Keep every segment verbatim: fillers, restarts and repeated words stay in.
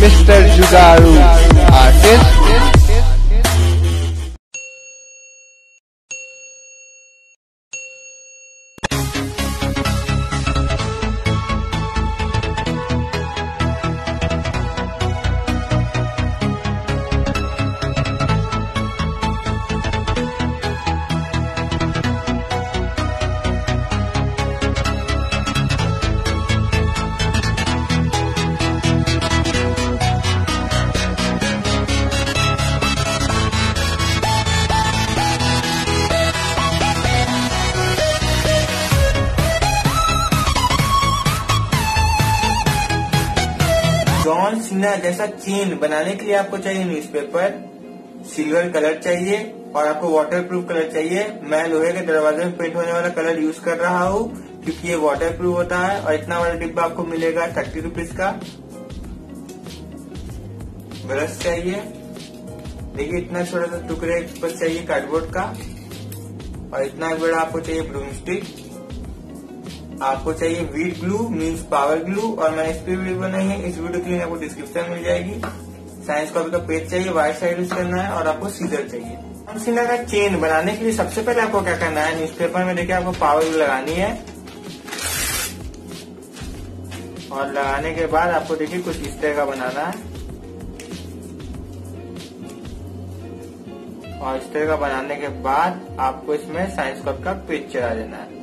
Mister जुगाड़ू artist. John Cena जैसा chain बनाने के लिए आपको चाहिए न्यूज़पेपर, सिल्वर कलर चाहिए और आपको वाटरप्रूफ कलर चाहिए। मैं लोहे के दरवाजे में पेंट होने वाला कलर यूज कर रहा हूँ क्योंकि ये वाटरप्रूफ होता है। और इतना वाला डिब्बा आपको मिलेगा थर्टी रुपीज का। ब्रश चाहिए, देखिए इतना छोटा सा टुकड़े बस चाहिए कार्डबोर्ड का। और इतना बड़ा आपको चाहिए ब्रूम स्टिक। आपको चाहिए wheat glue means power glue, और मैंने इस पे वीडियो बनाई है, इस वीडियो की लिंक आपको डिस्क्रिप्शन मिल जाएगी। साइंस कॉपी का पेज चाहिए, व्हाइट साइड यूज करना है, और आपको सीजर चाहिए। जॉन सीना का चेन बनाने के लिए सबसे पहले आपको क्या करना है, न्यूज़पेपर में देखिए आपको पावर ग्लू लगानी है। और लगाने के बाद आपको देखिए कुछ इस तरह का बनाना है। और इस तरह का बनाने के बाद आपको इसमें साइंस कॉपी का पेज चढ़ा देना है।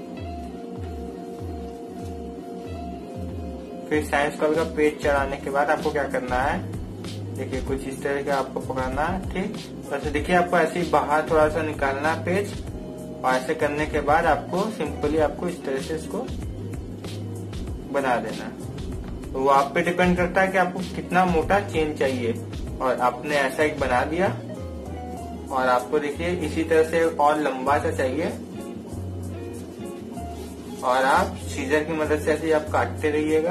फिर साइंस कॉपी का पेज चढ़ाने के बाद आपको क्या करना है, देखिए कुछ इस तरह का आपको पकड़ना है। ठीक, वैसे देखिए आपको ऐसे ही बाहर थोड़ा सा निकालना है पेज। और ऐसे करने के बाद आपको सिंपली आपको इस तरह से इसको बना देना। तो वो आप पे डिपेंड करता है कि आपको कितना मोटा चेन चाहिए। और आपने ऐसा एक बना दिया। और आपको देखिए इसी तरह से और लंबा सा चाहिए। और आप सीजर की मदद से ऐसे आप काटते रहिएगा।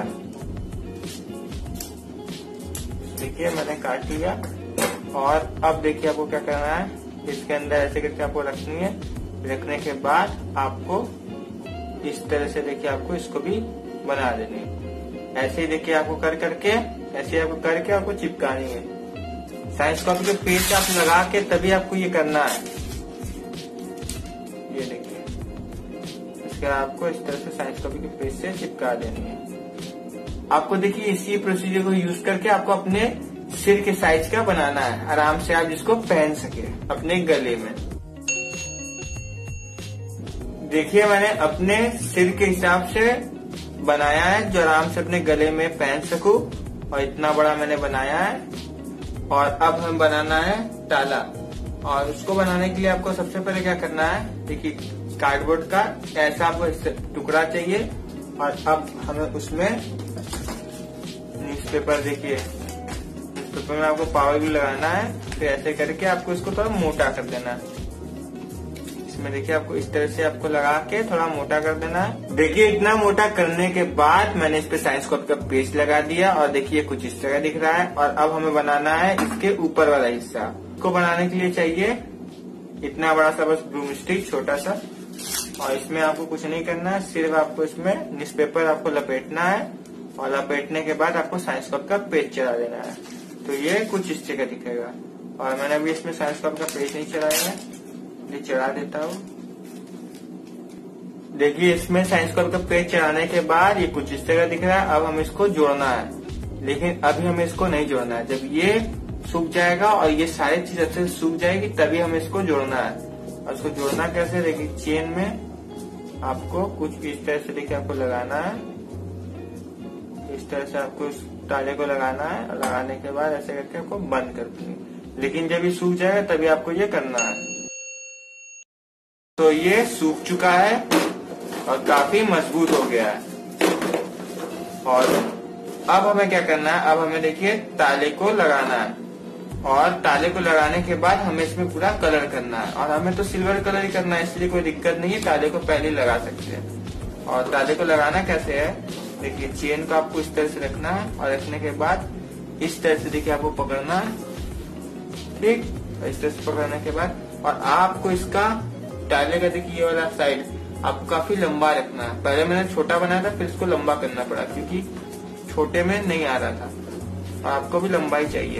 देखिए मैंने काट लिया। और अब देखिए आपको क्या करना है, इसके अंदर ऐसे करके आपको रखनी है। रखने के बाद आपको इस तरह से देखिए आपको इसको भी बना देनी है। ऐसे ही देखिए आपको कर करके ऐसे आपको करके आपको चिपकानी है। साइंस कॉपी के पेज आप लगा के तभी आपको ये करना है। ये देखिए इसके आपको इस तरह से साइंस कॉपी के पेज से चिपका देनी है। आपको देखिए इसी प्रोसीजर को यूज करके आपको अपने सिर के साइज का बनाना है, आराम से आप जिसको पहन सके अपने गले में। देखिए मैंने अपने सिर के हिसाब से बनाया है जो आराम से अपने गले में पहन सकूं। और इतना बड़ा मैंने बनाया है। और अब हमें बनाना है ताला। और उसको बनाने के लिए आपको सबसे पहले क्या करना है, देखिए कार्डबोर्ड का ऐसा आपको टुकड़ा चाहिए। और अब हमें उसमें न्यूज़पेपर, देखिए न्यूज़पेपर में आपको पावर ग्लू लगाना है। फिर ऐसे करके आपको इसको थोड़ा मोटा कर देना है। इसमें देखिए आपको इस तरह से आपको लगा के थोड़ा मोटा कर देना है। देखिए इतना मोटा करने के बाद मैंने इस पे साइंस कॉपी का पेस्ट लगा दिया। और देखिए कुछ इस तरह दिख रहा है। और अब हमें बनाना है इसके ऊपर वाला हिस्सा। इसको बनाने के लिए चाहिए इतना बड़ा सा बस ब्रूम स्टिक, छोटा सा। और इसमें आपको कुछ नहीं करना है, सिर्फ आपको इसमें न्यूज़पेपर आपको लपेटना है। और लपेटने के बाद आपको साइंस कॉपी का पेज चढ़ा देना है। तो ये कुछ इस तरह दिखेगा। और मैंने अभी इसमें साइंस कॉपी का पेज नहीं चढ़ाया है, ये चढ़ा देता हूँ। देखिए इसमें साइंस कॉपी का पेज चढ़ाने के बाद ये कुछ इस तरह दिख रहा है। अब हमें इसको जोड़ना है, लेकिन अभी हमें इसको नहीं जोड़ना है। जब ये सूख जाएगा और ये सारी चीज अच्छे से सूख जाएगी तभी हमें इसको जोड़ना है। और इसको जोड़ना कैसे, देखिए चेन में आपको कुछ इस तरह से देखिए आपको लगाना है। इस तरह से आपको इस ताले को लगाना है। और लगाने के बाद ऐसे करके आपको बंद कर देंगे। लेकिन जब ये सूख जाएगा तभी आपको ये करना है। तो ये सूख चुका है और काफी मजबूत हो गया है। और अब हमें क्या करना है, अब हमें देखिए ताले को लगाना है। और ताले को लगाने के बाद हमें इसमें पूरा कलर करना है। और हमें तो सिल्वर कलर ही करना है, इसलिए कोई दिक्कत नहीं है, ताले को पहले लगा सकते हैं। और ताले को लगाना कैसे है, देखिए चेन को आपको इस तरह से रखना है। और रखने के बाद इस तरह से देखिए आपको पकड़ना है। ठीक, इस तरह से पकड़ने के बाद और आपको इसका ताले का देखिए ये वाला साइड आपको काफी लंबा रखना है। पहले मैंने छोटा बनाया था, फिर इसको लंबा करना पड़ा क्योंकि छोटे में नहीं आ रहा था। और आपको भी लंबाई चाहिए।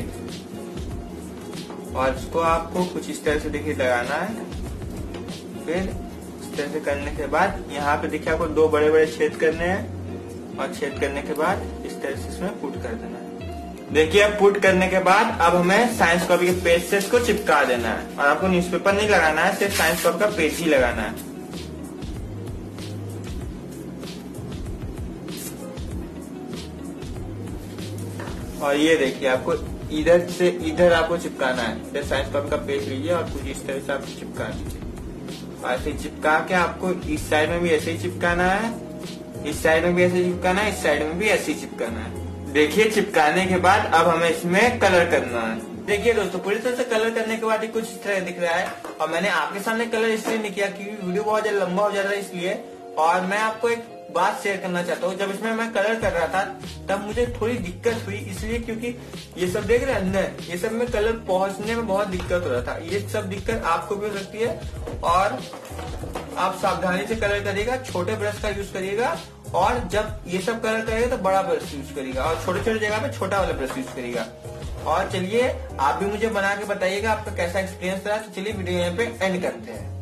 और इसको आपको कुछ इस तरह से देखिए लगाना है। फिर इस तरह से करने के बाद यहाँ पे देखिए आपको दो बड़े बड़े छेद करने हैं और छेद करने के बाद इस तरह से इसमें पुट कर देना है। देखिए अब पुट करने के बाद अब हमें साइंस कॉपी के पेज से इसको चिपका देना है और आपको न्यूज़पेपर नहीं लगाना है, सिर्फ साइंस कॉपी का पेज ही लगाना है। और ये देखिए आपको इधर से इधर आपको चिपकाना है। इधर साइंस कॉपी का पेज लीजिए और कुछ इस तरह से आपको चिपका दीजिए। ऐसे चिपका के आपको इस साइड में भी ऐसे ही चिपकाना है, इस साइड में भी ऐसे चिपकाना है, इस साइड में भी ऐसे ही चिपकाना है। देखिए चिपकाने के बाद अब हमें इसमें कलर करना है। देखिए दोस्तों पूरी तरह से कलर करने के बाद कुछ इस तरह दिख रहा है। और मैंने आपके सामने कलर इसलिए नहीं किया क्योंकि वीडियो बहुत ज्यादा लंबा हो जा रहा है इसलिए। और मैं आपको एक बात शेयर करना चाहता हूँ, जब इसमें मैं कलर कर रहा था तब मुझे थोड़ी दिक्कत हुई, इसलिए क्योंकि ये सब देख रहे हैं अंदर, ये सब में कलर पहुंचने में बहुत दिक्कत हो रहा था। ये सब दिक्कत आपको भी हो सकती है और आप सावधानी से कलर करिएगा, छोटे ब्रश का यूज करिएगा। और जब ये सब कलर करेगा तो बड़ा ब्रश यूज करिएगा और छोटे छोटे जगह पे छोटा वाला ब्रश यूज करिएगा। और चलिए आप भी मुझे बना के बताइएगा आपका कैसा एक्सपीरियंस रहा। तो चलिए वीडियो यहाँ पे एंड करते हैं।